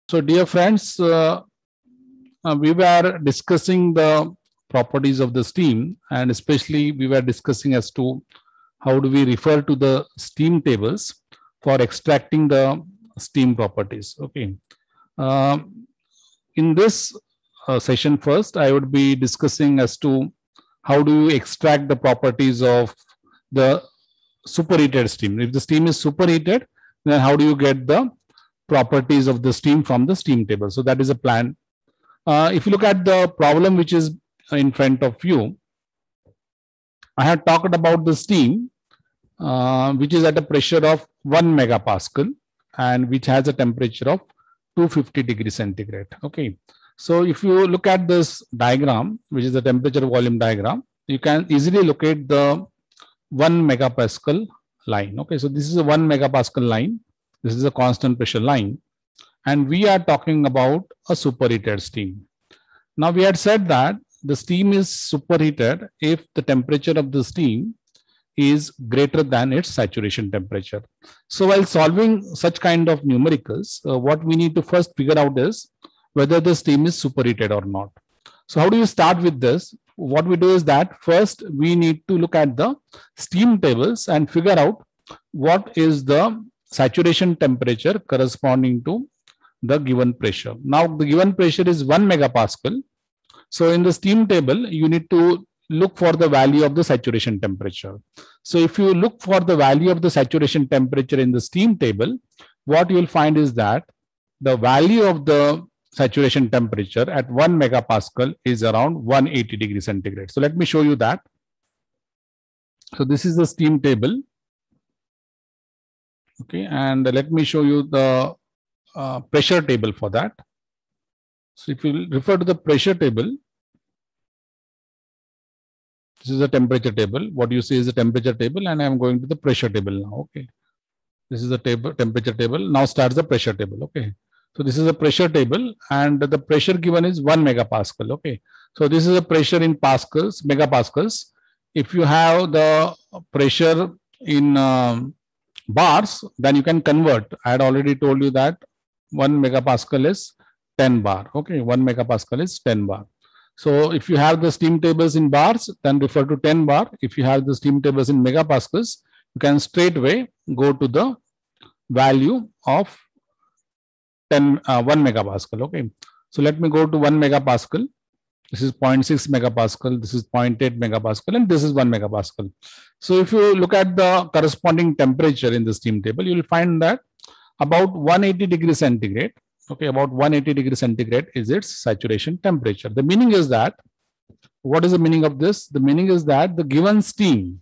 So, dear friends, we were discussing the properties of the steam, and especially we were discussing as to how do we refer to the steam tables for extracting the steam properties. Okay. In this session first, I would be discussing as to how do you extract the properties of the superheated steam. If the steam is superheated, then how do you get the properties of the steam from the steam table? So that is a plan. If you look at the problem which is in front of you, I had talked about the steam which is at a pressure of 1 megapascal and which has a temperature of 250 degrees centigrade. Okay. So if you look at this diagram, which is the temperature volume diagram, you can easily locate the 1 megapascal line. Okay. So this is a 1 megapascal line. This is a constant pressure line. And we are talking about a superheated steam. Now we had said that the steam is superheated if the temperature of the steam is greater than its saturation temperature. So while solving such kind of numericals, what we need to first figure out is whether the steam is superheated or not. So how do you start with this? What we do is that first we need to look at the steam tables and figure out what is the saturation temperature corresponding to the given pressure. Now the given pressure is 1 megapascal. So in the steam table, you need to look for the value of the saturation temperature. So if you look for the value of the saturation temperature in the steam table, what you will find is that the value of the saturation temperature at 1 megapascal is around 180 degrees centigrade. So let me show you that. So this is the steam table. Okay, and let me show you the pressure table for that. So if you refer to the pressure table, this is the temperature table. What you see is the temperature table, and I am going to the pressure table now. Okay, this is the table, temperature table. Now starts the pressure table. Okay, so this is a pressure table, and the pressure given is 1 megapascal. Okay, so this is a pressure in pascals, megapascals. If you have the pressure in bars, then you can convert. I had already told you that 1 megapascal is 10 bar. Okay, 1 megapascal is 10 bar. So if you have the steam tables in bars, then refer to 10 bar. If you have the steam tables in megapascals, you can straight away go to the value of 1 megapascal. Okay, so let me go to 1 megapascal. This is 0.6 megapascal, this is 0.8 megapascal, and this is 1 megapascal. So if you look at the corresponding temperature in the steam table, you will find that about 180 degrees centigrade. Okay, about 180 degrees centigrade is its saturation temperature. The meaning is that, what is the meaning of this? The meaning is that the given steam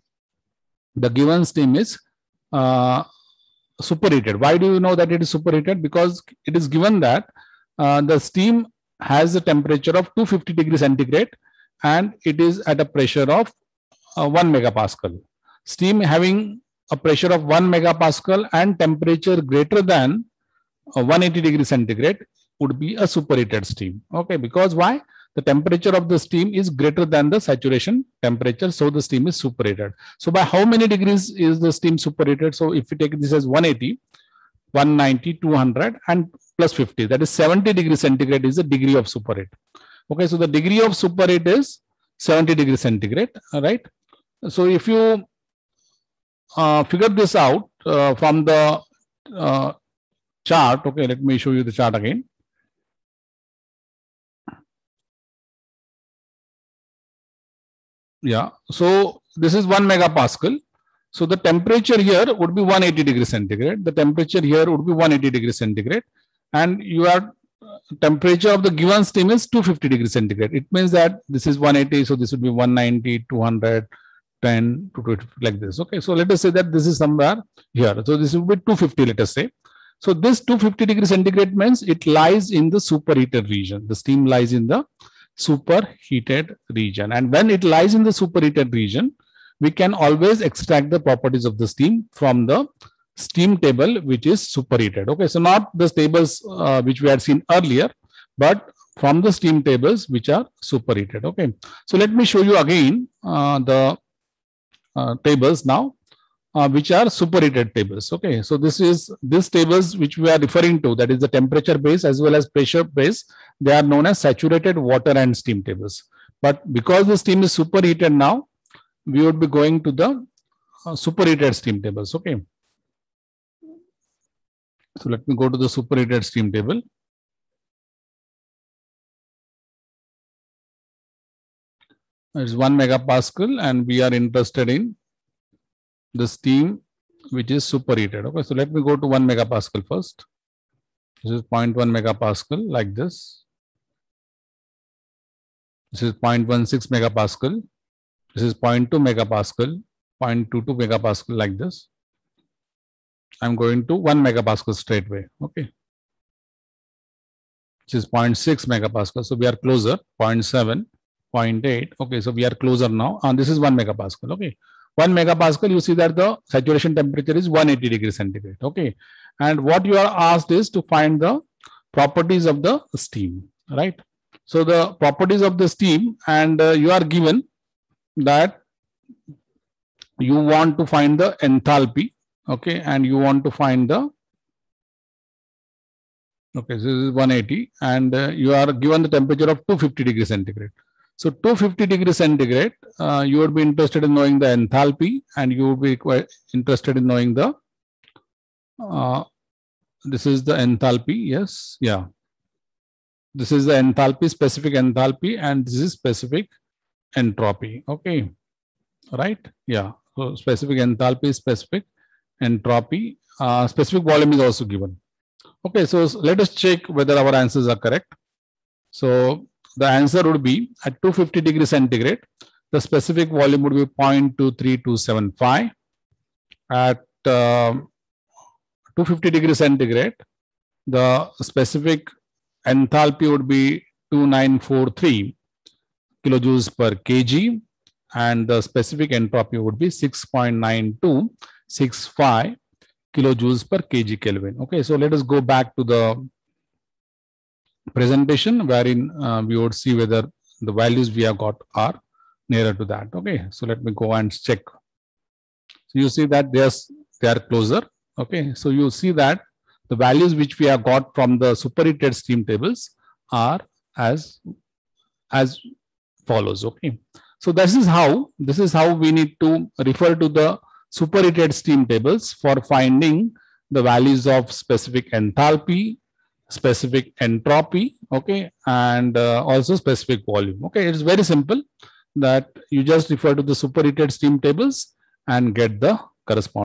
is superheated. Why do you know that it is superheated? Because it is given that the steam has a temperature of 250 degrees centigrade and it is at a pressure of 1 megapascal. Steam having a pressure of 1 megapascal and temperature greater than 180 degrees centigrade would be a superheated steam. Okay, because why? The temperature of the steam is greater than the saturation temperature, so the steam is superheated. So by how many degrees is the steam superheated? So if you take this as 180, 190, 200 and plus 50, that is 70 degrees centigrade is the degree of superheat. Okay, so the degree of superheat is 70 degrees centigrade, right? So if you figure this out from the chart, okay, let me show you the chart again. Yeah, so this is 1 megapascal. So the temperature here would be 180 degrees centigrade. The temperature here would be 180 degrees centigrade. And your temperature of the given steam is 250 degrees centigrade. It means that this is 180, so this would be 190, 200, 10, 250, like this. Okay, so let us say that this is somewhere here. So this would be 250, let us say. So this 250 degrees centigrade means it lies in the superheated region. The steam lies in the superheated region. And when it lies in the superheated region, we can always extract the properties of the steam from the steam table, which is superheated. Okay, so not the tables which we had seen earlier, but from the steam tables which are superheated. Okay, so let me show you again the tables now. which are superheated tables. Okay, so these tables which we are referring to, that is the temperature base as well as pressure base, they are known as saturated water and steam tables. But because the steam is superheated now, we would be going to the superheated steam tables. Okay, so let me go to the superheated steam table. It's 1 megapascal, and we are interested in the steam which is superheated. Okay, so let me go to 1 megapascal first. This is 0.1 megapascal, like this. This is 0.16 megapascal. This is 0.2 megapascal, 0.22 megapascal, like this. I'm going to 1 megapascal straight away. Okay. This is 0.6 megapascal. So we are closer. 0.7, 0.8. Okay, so we are closer now. And this is 1 megapascal. Okay. 1 megapascal, you see that the saturation temperature is 180 degrees centigrade. Okay. And what you are asked is to find the properties of the steam, right? So the properties of the steam, and you are given that you want to find the enthalpy. Okay. And you want to find the, okay, this is 180, and you are given the temperature of 250 degrees centigrade. So 250 degrees centigrade, you would be interested in knowing the enthalpy, and you would be quite interested in knowing the, this is the enthalpy, yes, yeah. This is the enthalpy, specific enthalpy, and this is specific entropy, okay, right? Yeah, so specific enthalpy, specific entropy, specific volume is also given. Okay, so let us check whether our answers are correct. So the answer would be at 250 degrees centigrade, the specific volume would be 0.23275. At 250 degrees centigrade, the specific enthalpy would be 2943 kilojoules per kg, and the specific entropy would be 6.9265 kilojoules per kg Kelvin. Okay, so let us go back to the presentation wherein we would see whether the values we have got are nearer to that. Okay, so let me go and check. So you see that they are closer. Okay, so you see that the values which we have got from the superheated steam tables are as follows. Okay, so this is how we need to refer to the superheated steam tables for finding the values of specific enthalpy, specific entropy, okay, and also specific volume. Okay, it's very simple that you just refer to the superheated steam tables and get the corresponding